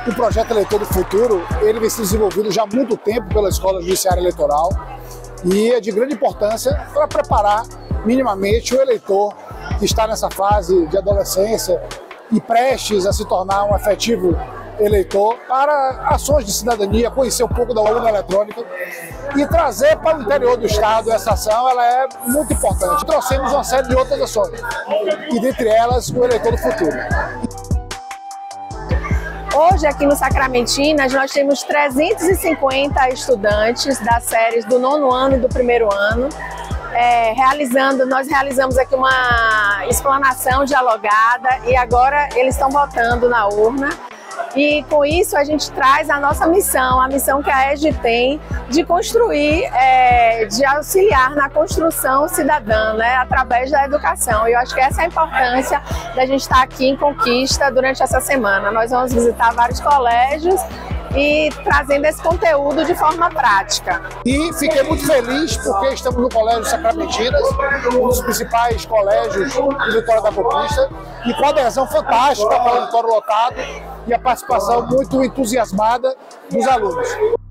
O projeto Eleitor do Futuro, ele vem sendo desenvolvido já há muito tempo pela Escola Judiciária Eleitoral e é de grande importância para preparar minimamente o eleitor que está nessa fase de adolescência e prestes a se tornar um efetivo eleitor para ações de cidadania, conhecer um pouco da urna eletrônica e trazer para o interior do estado essa ação. Ela é muito importante. Trouxemos uma série de outras ações e dentre elas o Eleitor do Futuro. Hoje aqui no Sacramentinas nós temos 350 estudantes das séries do 9º ano e do 1º ano. Nós realizamos aqui uma explanação dialogada e agora eles estão votando na urna. E com isso a gente traz a nossa missão, a missão que a EJE tem de construir, de auxiliar na construção cidadã, né, através da educação. E eu acho que essa é a importância da gente estar aqui em Conquista durante essa semana. Nós vamos visitar vários colégios e trazendo esse conteúdo de forma prática. E fiquei muito feliz porque estamos no Colégio Sacramentinas, um dos principais colégios de Vitória da Conquista, e com a adesão fantástica para o auditório lotado e a participação muito entusiasmada dos alunos.